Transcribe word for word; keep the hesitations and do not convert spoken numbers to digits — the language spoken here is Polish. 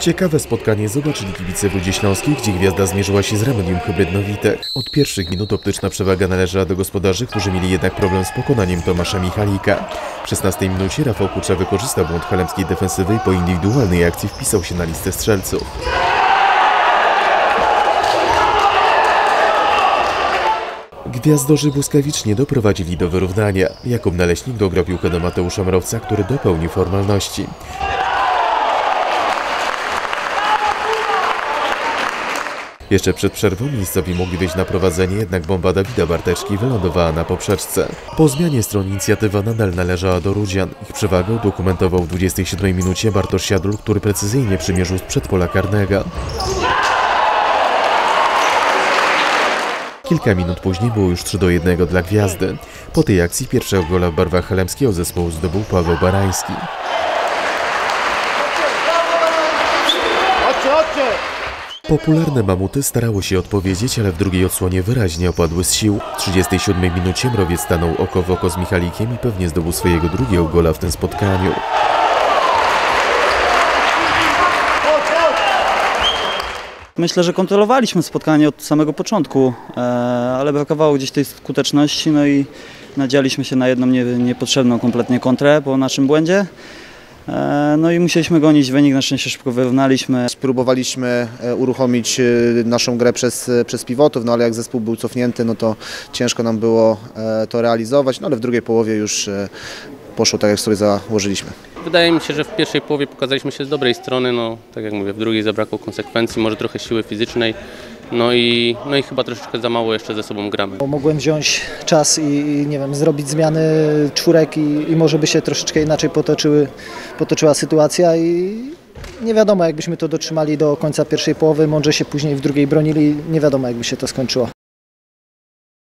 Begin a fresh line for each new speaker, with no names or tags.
Ciekawe spotkanie zobaczyli kibice w Rudzie Śląskiej, gdzie gwiazda zmierzyła się z Remedium Hybrydno-Witek. Od pierwszych minut optyczna przewaga należała do gospodarzy, którzy mieli jednak problem z pokonaniem Tomasza Michalika. W szesnastej minucie Rafał Kucza wykorzystał błąd chelemskiej defensywy i po indywidualnej akcji wpisał się na listę strzelców. Gwiazdorzy błyskawicznie doprowadzili do wyrównania. Jakub Naleśnik dograł piłkę do Mateusza Mrowca, który dopełnił formalności. Jeszcze przed przerwą miejscowi mogli wyjść na prowadzenie, jednak bomba Dawida Barteczki wylądowała na poprzeczce. Po zmianie stron inicjatywa nadal należała do Rudzian. Ich przewagę udokumentował w dwudziestej siódmej minucie Bartosz Siadul, który precyzyjnie przymierzył z przedpola karnego. Kilka minut później było już trzy do jednego dla Gwiazdy. Po tej akcji pierwszego gola w barwach chelemskiego zespołu zdobył Paweł Barański. Popularne mamuty starały się odpowiedzieć, ale w drugiej odsłonie wyraźnie opadły z sił. W trzydziestej siódmej minucie Mrowiec stanął oko w oko z Michalikiem i pewnie zdobył swojego drugiego gola w tym spotkaniu.
Myślę, że kontrolowaliśmy spotkanie od samego początku, ale brakowało gdzieś tej skuteczności, no i nadzialiśmy się na jedną niepotrzebną kompletnie kontrę po naszym błędzie. No i musieliśmy gonić wynik, na szczęście szybko wyrównaliśmy.
Spróbowaliśmy uruchomić naszą grę przez, przez pivotów, no ale jak zespół był cofnięty, no to ciężko nam było to realizować, no ale w drugiej połowie już poszło tak, jak sobie założyliśmy.
Wydaje mi się, że w pierwszej połowie pokazaliśmy się z dobrej strony, no tak jak mówię, w drugiej zabrakło konsekwencji, może trochę siły fizycznej. No i, no i chyba troszeczkę za mało jeszcze ze sobą gramy.
Mogłem wziąć czas i, i nie wiem, zrobić zmiany czwórek i, i może by się troszeczkę inaczej potoczyły, potoczyła sytuacja i nie wiadomo, jakbyśmy to dotrzymali do końca pierwszej połowy, mądrze się później w drugiej bronili, nie wiadomo, jakby się to skończyło.